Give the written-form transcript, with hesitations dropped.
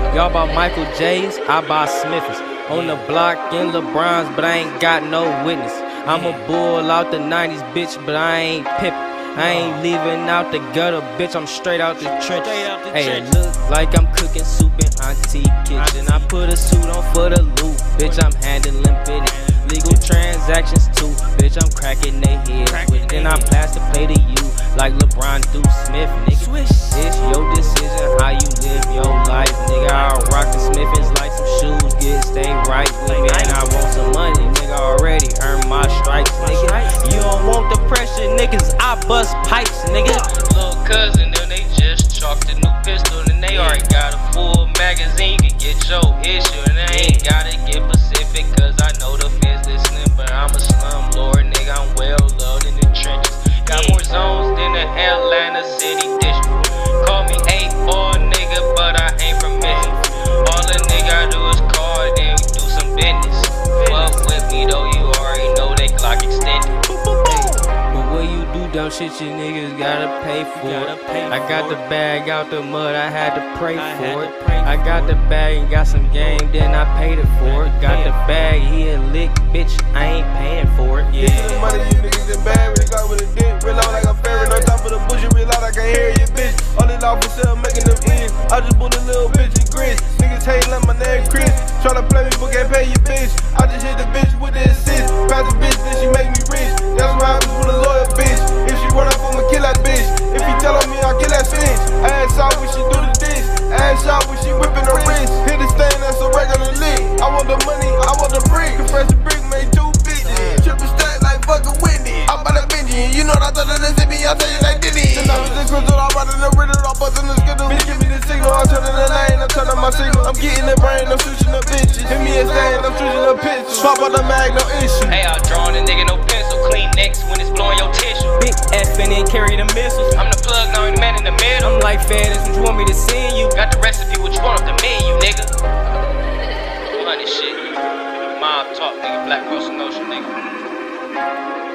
Y'all buy Michael J's, I buy Smithers. On the block in LeBron's, but I ain't got no witness. I'm a bull out the 90s, bitch, but I ain't Pippen. I ain't leaving out the gutter, bitch, I'm straight out the trenches. Hey, it look like I'm cooking soup in Auntie kitchen. I put a suit on for the loot, bitch, I'm handling business. Legal transactions too, bitch, I'm cracking they heads. Then I pass the play to you, like LeBron do Smith, nigga. It's your decision how you live your life, nigga. I'll rock the Smithins like some shoes, get stay right with me. And I want some money, nigga, already earned my stripes, nigga. You don't want the pressure, niggas, I bust pipes, nigga. Little cousin, them they just chalked a new pistol, and they already got a full magazine. You can get your issue, and I ain't gotta get Pacific, cause I know the feds listening. But I'm a slum lord, nigga, I'm well loved in the trenches. Got more zones than the Atlanta City District. Call me 8-ball, nigga, but I ain't from Memphis. All a nigga do is call, then we do some business. Fuck with me though, you already know they clock extended. What you do dumb shit, you niggas gotta pay for it. I got the bag out the mud, I had to pray for it. I got the bag and got some game, then I paid it for it. Got the bag, he a lick, bitch, I ain't paying for it. Yeah, the money you niggas in bad, really got with a dick. Real out like a ferret, on top of the bullshit, real out, I can hear you, bitch. All this off for sale, making them ends. I just bought a little bitch and grits. Niggas hate like my name Chris. Tryna play me, but can't pay you, bitch. I just hit the bitch with the assist. Pass the bitch, then she make me rich. That's what happens with a loyal bitch. If she run up, I'ma kill that bitch. If he tell on me, I'll kill that bitch. Ass out when she do the dish. Ass out when she whipping her wrist. Hit the stain, that's a regular lick. I want the money, I want the brick. Compress the brick, made 2 bitches. Triple stack like fucking Whitney. I'm by the Benji, you know what I thought of this hit me, I'll tell you like Diddy. Tonight with the crystal, I'm out in the riddle, I'm busting the skittle. Bitch, give me the signal, I'm turning the lane, I'm turning my signal. I'm getting the brain, I'm switching the bitches. Hit me a stain, I'm switching the pitch. Swap out the mag, no issue. Hey, I'm drawing a nigga, no pencil. Clean necks when it's blowing your tissue. Big F and then carry the missiles. I'm the plug, now I'm the man in the middle. I'm like Fed, what you want me to send you? Got the recipe, what you want off the menu, nigga. Funny shit. Mob talk, nigga. Black Russell Notion, nigga.